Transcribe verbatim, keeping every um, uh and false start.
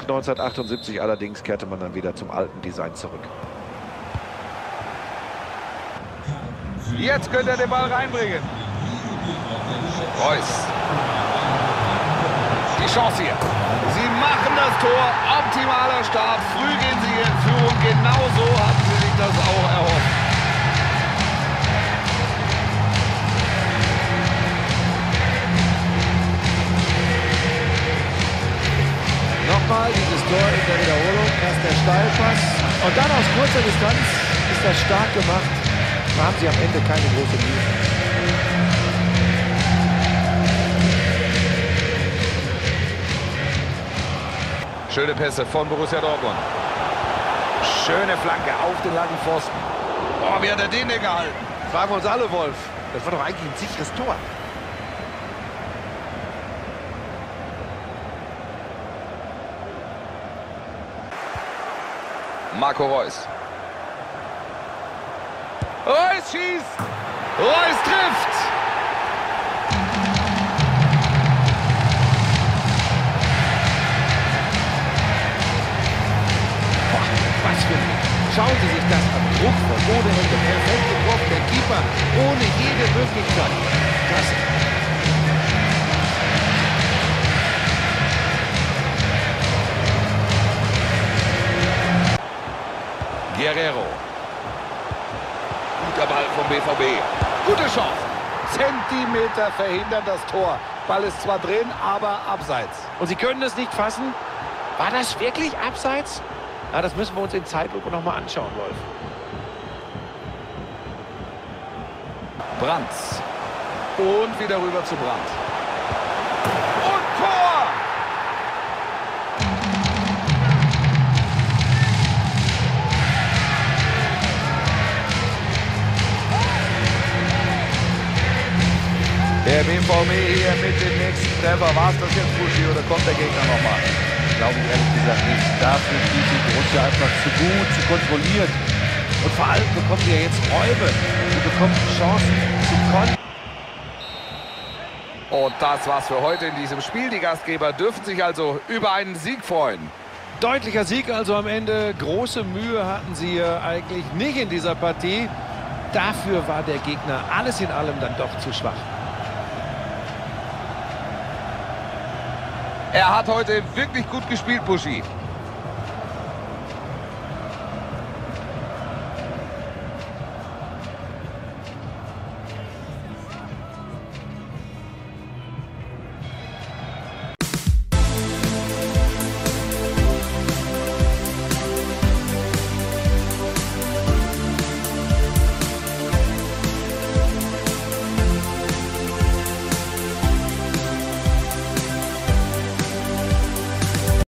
neunzehnhundertachtundsiebzig allerdings kehrte man dann wieder zum alten Design zurück. Jetzt könnte er den Ball reinbringen. Reus. Die Chance hier. Sie machen das Tor. Optimaler Start. Früh gehen sie in Führung. Genau so hatten sie sich das auch erhofft. Nochmal dieses Tor in der Wiederholung. Erst der Steilpass und dann aus kurzer Distanz ist das stark gemacht. Da haben sie am Ende keine große Mühe. Schöne Pässe von Borussia Dortmund. Schöne Flanke auf den langen Pfosten. Oh, wie hat er den denn gehalten? Fragen wir uns alle, Wolf. Das war doch eigentlich ein sicheres Tor. Marco Reus. Reus schießt. Reus trifft. Boah, was für ein... Schauen Sie sich das an. Druck von ohne Ende. Perfekt getroffen. Der Keeper ohne jede Möglichkeit. Klasse. Guerrero. Guter Ball vom B V B. Gute Chance. Zentimeter verhindert das Tor. Ball ist zwar drin, aber abseits. Und Sie können es nicht fassen. War das wirklich abseits? Na, das müssen wir uns in Zeitlupe noch mal anschauen, Wolf. Brandt. Und wieder rüber zu Brandt. Und Tor! Der B V B hier mit dem nächsten Treffer. War es das jetzt, Buschi, oder kommt der Gegner nochmal? Glaube ich ehrlich gesagt nicht. Dafür spielt die Borussia einfach zu gut, zu kontrolliert. Und vor allem bekommen sie ja jetzt Räume. Sie bekommen Chancen zu kontern. Und das war's für heute in diesem Spiel. Die Gastgeber dürfen sich also über einen Sieg freuen. Deutlicher Sieg also am Ende. Große Mühe hatten sie eigentlich nicht in dieser Partie. Dafür war der Gegner alles in allem dann doch zu schwach. Er hat heute wirklich gut gespielt, Buschi.